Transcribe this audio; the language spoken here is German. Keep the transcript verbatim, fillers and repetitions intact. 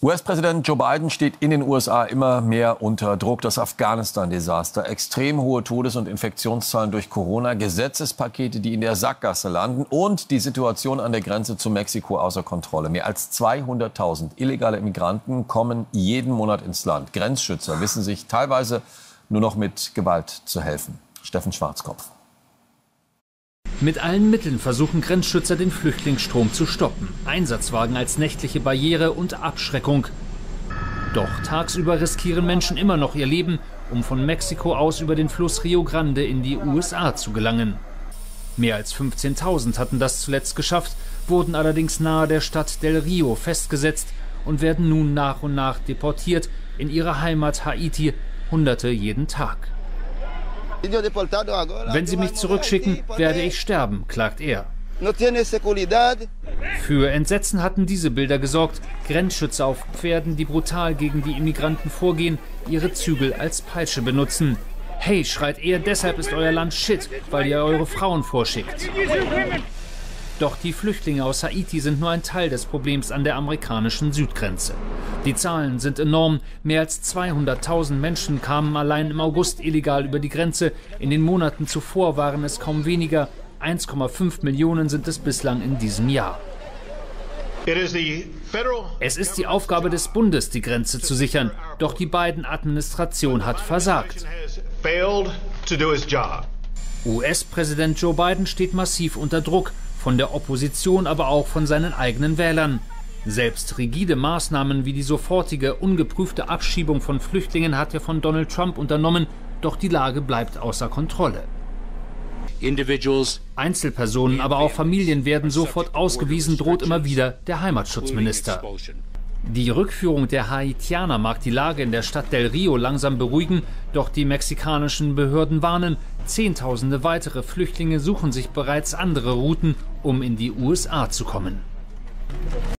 U S-Präsident Joe Biden steht in den U S A immer mehr unter Druck. Das Afghanistan-Desaster, extrem hohe Todes- und Infektionszahlen durch Corona, Gesetzespakete, die in der Sackgasse landen und die Situation an der Grenze zu Mexiko außer Kontrolle. Mehr als zweihunderttausend illegale Immigranten kommen jeden Monat ins Land. Grenzschützer wissen sich teilweise nur noch mit Gewalt zu helfen. Steffen Schwarzkopf. Mit allen Mitteln versuchen Grenzschützer, den Flüchtlingsstrom zu stoppen. Einsatzwagen als nächtliche Barriere und Abschreckung. Doch tagsüber riskieren Menschen immer noch ihr Leben, um von Mexiko aus über den Fluss Rio Grande in die U S A zu gelangen. Mehr als fünfzehntausend hatten das zuletzt geschafft, wurden allerdings nahe der Stadt Del Rio festgesetzt und werden nun nach und nach deportiert in ihre Heimat Haiti, Hunderte jeden Tag. Wenn sie mich zurückschicken, werde ich sterben, klagt er. Für Entsetzen hatten diese Bilder gesorgt. Grenzschützer auf Pferden, die brutal gegen die Immigranten vorgehen, ihre Zügel als Peitsche benutzen. Hey, schreit er, deshalb ist euer Land shit, weil ihr eure Frauen vorschickt. Doch die Flüchtlinge aus Haiti sind nur ein Teil des Problems an der amerikanischen Südgrenze. Die Zahlen sind enorm. Mehr als zweihunderttausend Menschen kamen allein im August illegal über die Grenze. In den Monaten zuvor waren es kaum weniger. eins Komma fünf Millionen sind es bislang in diesem Jahr. Es ist die Aufgabe des Bundes, die Grenze zu sichern. Doch die Biden-Administration hat versagt. U S-Präsident Joe Biden steht massiv unter Druck. Von der Opposition, aber auch von seinen eigenen Wählern. Selbst rigide Maßnahmen wie die sofortige, ungeprüfte Abschiebung von Flüchtlingen hat er von Donald Trump unternommen, doch die Lage bleibt außer Kontrolle. Einzelpersonen, aber auch Familien werden sofort ausgewiesen, droht immer wieder der Heimatschutzminister. Die Rückführung der Haitianer mag die Lage in der Stadt Del Rio langsam beruhigen, doch die mexikanischen Behörden warnen, Zehntausende weitere Flüchtlinge suchen sich bereits andere Routen, um in die U S A zu kommen.